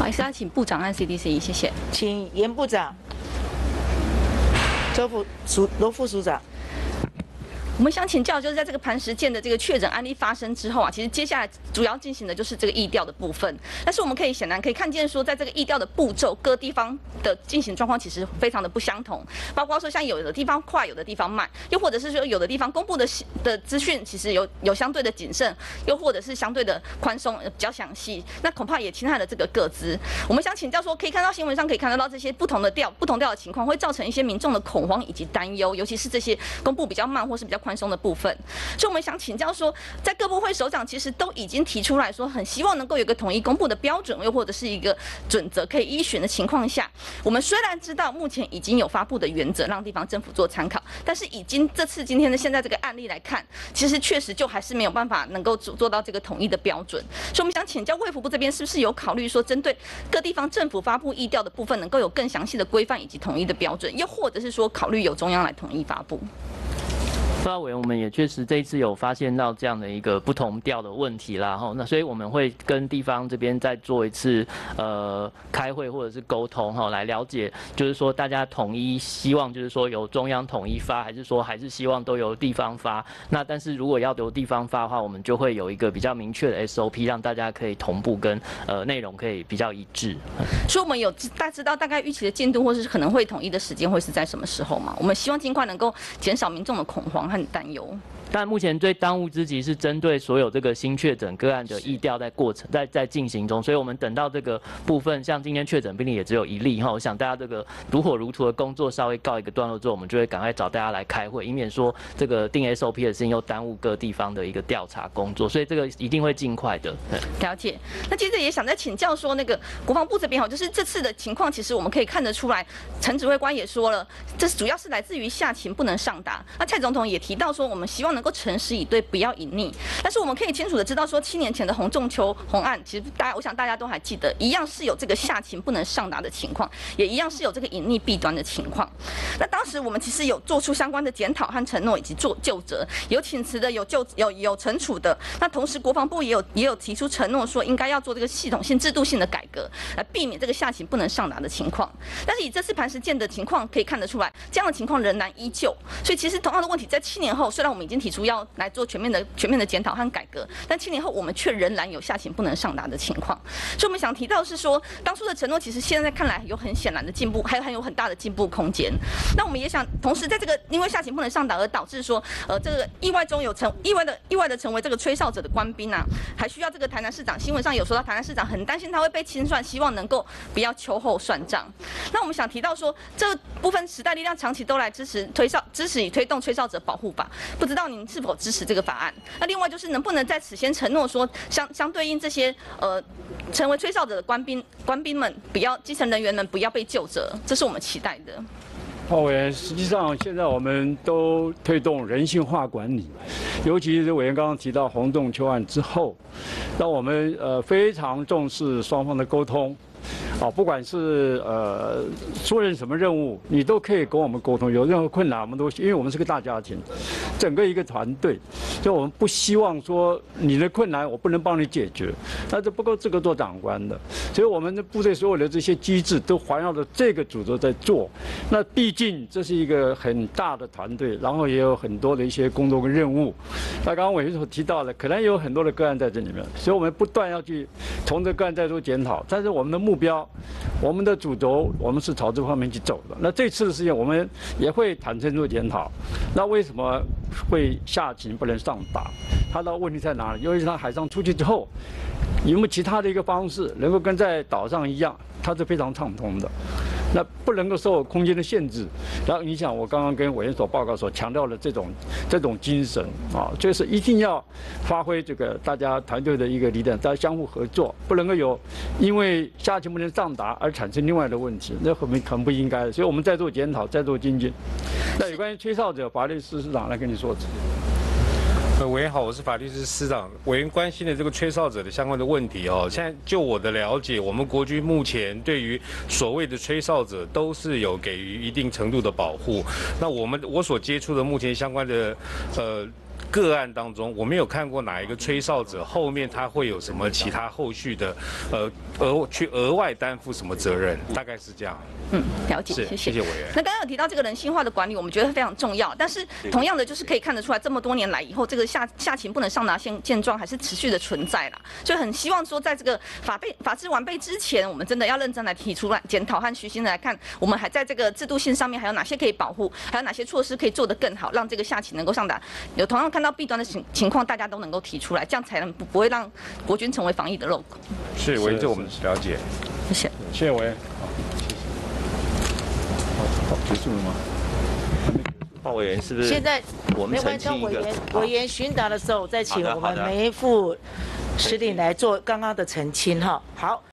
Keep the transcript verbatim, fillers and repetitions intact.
好意思，要请部长和 C D C， 谢谢。 请严部长、周副署、罗副署长。 我们想请教，就是在这个磐石舰的这个确诊案例发生之后啊，其实接下来主要进行的就是这个疫调的部分。但是我们可以显然可以看见说，在这个疫调的步骤，各地方的进行状况其实非常的不相同，包括说像有的地方快，有的地方慢，又或者是说有的地方公布的的资讯其实有有相对的谨慎，又或者是相对的宽松，比较详细，那恐怕也侵害了这个个资。我们想请教说，可以看到新闻上可以看得到这些不同的调、不同调的情况，会造成一些民众的恐慌以及担忧，尤其是这些公布比较慢或是比较宽松的部分。所以我们想请教说，在各部会首长其实都已经提出来说，很希望能够有一个统一公布的标准，又或者是一个准则可以依循的情况下，我们虽然知道目前已经有发布的原则让地方政府做参考，但是已经这次今天的现在这个案例来看，其实确实就还是没有办法能够做到这个统一的标准。所以我们想请教卫福部这边是不是有考虑说，针对各地方政府发布疫调的部分，能够有更详细的规范以及统一的标准，又或者是说考虑由中央来统一发布。 副大委员，我们也确实这一次有发现到这样的一个不同调的问题啦，哈，那所以我们会跟地方这边再做一次呃开会或者是沟通哈，来了解，就是说大家统一希望就是说由中央统一发，还是说还是希望都由地方发？那但是如果要由地方发的话，我们就会有一个比较明确的 S O P， 让大家可以同步跟呃内容可以比较一致。 所以我们有大知道大概预期的进度，或是可能会统一的时间会是在什么时候吗？我们希望尽快能够减少民众的恐慌很担忧。 但目前最当务之急是针对所有这个新确诊个案的疫调在过程在在进行中，所以我们等到这个部分，像今天确诊病例也只有一例哈，我想大家这个如火如荼的工作稍微告一个段落之后，我们就会赶快找大家来开会，以免说这个定 S O P 的事情又耽误各地方的一个调查工作，所以这个一定会尽快的。 了解。那接着也想再请教说，那个国防部这边哈，就是这次的情况，其实我们可以看得出来，陈指挥官也说了，这主要是来自于下情不能上达。那蔡总统也提到说，我们希望能够诚实以对，不要隐匿。但是我们可以清楚的知道说，七年前的洪仲丘洪案，其实大家我想大家都还记得，一样是有这个下情不能上达的情况，也一样是有这个隐匿弊端的情况。那当时我们其实有做出相关的检讨和承诺，以及做究责，有请辞的，有就有有惩处的。那同时国防部也有也有提出承诺，说应该要做这个系统性、制度性的改革，来避免这个下情不能上达的情况。但是以这次磐石舰的情况可以看得出来，这样的情况仍然依旧。所以其实同样的问题，在七年后，虽然我们已经提出要来做全面的全面的检讨和改革，但七年后我们却仍然有下情不能上达的情况。所以我们想提到的是说，当初的承诺其实现在看来有很显然的进步，还有很有很大的进步空间。那我们也想，同时在这个因为下情不能上达而导致说，呃，这个意外中有成意外的意外的成为这个吹哨者的官兵啊，还需要这个台南市长新闻上有说到，台南市长很担心他会被清算，希望能够不要秋后算账。那我们想提到说，这部分时代力量长期都来支持推哨支持以推动吹哨者保护法，不知道您是否支持这个法案？那另外就是能不能在此先承诺说，相相对应这些呃成为吹哨者的官兵官兵们，不要基层人员们不要被究责，这是我们期待的。 鲍委员，实际上现在我们都推动人性化管理，尤其是委员刚刚提到洪仲丘案之后，让我们呃非常重视双方的沟通。啊，不管是呃出任什么任务，你都可以跟我们沟通。有任何困难，我们都因为我们是个大家庭，整个一个团队，所以我们不希望说你的困难我不能帮你解决，那这不够这个做长官的。所以我们的部队所有的这些机制都环绕着这个主轴在做。那毕竟这是一个很大的团队，然后也有很多的一些工作跟任务。那刚刚委员所提到的，可能有很多的个案在这里面，所以我们不断要去从这个案再做检讨。但是我们的目标。我们的主轴，我们是朝这方面去走的。那这次的事情，我们也会坦诚做检讨。那为什么会下情不能上达？它的问题在哪里？因为它海上出去之后，有没有其他的一个方式，能够跟在岛上一样，它是非常畅通的。那不能够受空间的限制，然后影响我刚刚跟委员所报告所强调的这种这种精神啊，就是一定要发挥这个大家团队的一个力量，大家相互合作，不能够有因为下情不能上达而产生另外的问题，那很很不应该。所以我们在做检讨，在做精进。那有关于吹哨者，法律司司长来跟你说。 呃，委员好，我是法律司司长。委员关心的这个吹哨者的相关的问题哦，现在就我的了解，我们国军目前对于所谓的吹哨者都是有给予一定程度的保护。那我们我所接触的目前相关的呃。 个案当中，我没有看过哪一个吹哨者后面他会有什么其他后续的呃额去额外担负什么责任，大概是这样。 嗯，了解， 是， 谢谢谢委员。 那刚刚有提到这个人性化的管理，我们觉得非常重要。但是同样的，就是可以看得出来，这么多年来以后，这个下下情不能上达现现状还是持续的存在啦。所以很希望说，在这个法备法制完备之前，我们真的要认真来提出来检讨和虚心的来看，我们还在这个制度性上面还有哪些可以保护，还有哪些措施可以做得更好，让这个下情能够上达。有同样看到弊端的情情况，大家都能够提出来，这样才能不不会让国军成为防疫的漏洞。 是，委员，这我们了解。 谢谢。 谢谢委员。好，结束了吗？ 鲍委员是不是？ 现在我们澄清一个委员委员询答的时候，再请我们好的好的梅副司令来做刚刚的澄清哈。好。